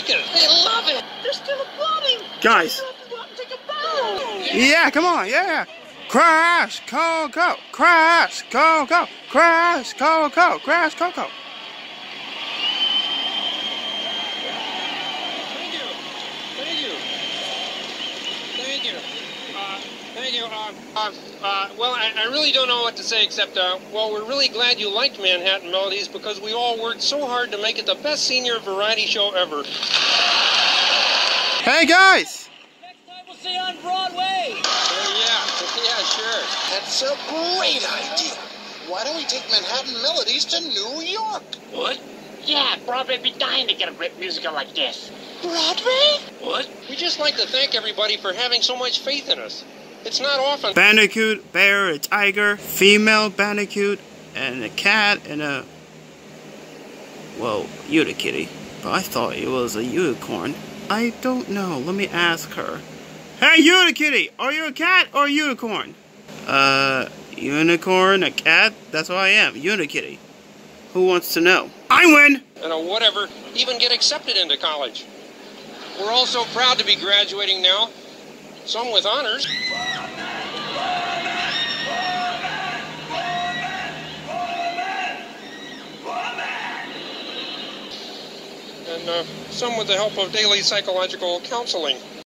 like it. They love it. They're still applauding. Guys. Take a bow. Yeah, come on, yeah. Crash Coco, Crash Coco, Crash Coco, Crash Coco. Thank you. Thank you. Thank you. Thank you. Well, I really don't know what to say except, well, we're really glad you liked Manhattan Melodies because we all worked so hard to make it the best senior variety show ever. Hey guys! Next time we'll see you on Broadway. Yeah, sure. That's a great idea. Why don't we take Manhattan Melodies to New York? What? Yeah, Broadway'd be dying to get a great musical like this. Broadway? What? We just like to thank everybody for having so much faith in us. It's not often. Bandicoot, bear, a tiger, female bandicoot, and a cat, and a... well, Unikitty. But I thought it was a unicorn. I don't know. Let me ask her. Hey, Unikitty! Are you a cat or a unicorn? Unicorn, a cat? That's what I am. Unikitty. Who wants to know? I win! And whatever, even get accepted into college. We're all so proud to be graduating now. Some with honors. And some with the help of daily psychological counseling.